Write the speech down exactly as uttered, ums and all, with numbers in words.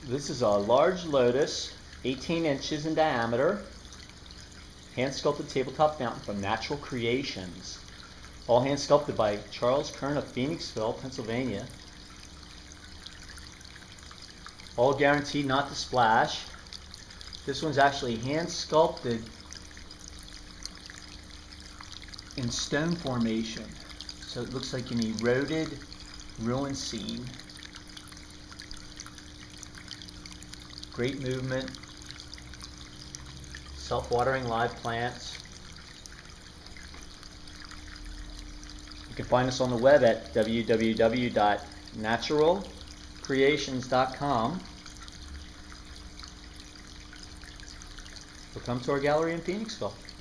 This is a large lotus, eighteen inches in diameter, hand-sculpted tabletop fountain from Natural Creations. All hand-sculpted by Charles Kern of Phoenixville, Pennsylvania. All guaranteed not to splash. This one's actually hand-sculpted in stone formation. So it looks like an eroded ruin scene. Great movement. Self-watering live plants. You can find us on the web at w w w dot natural creations dot com or come to our gallery in Phoenixville.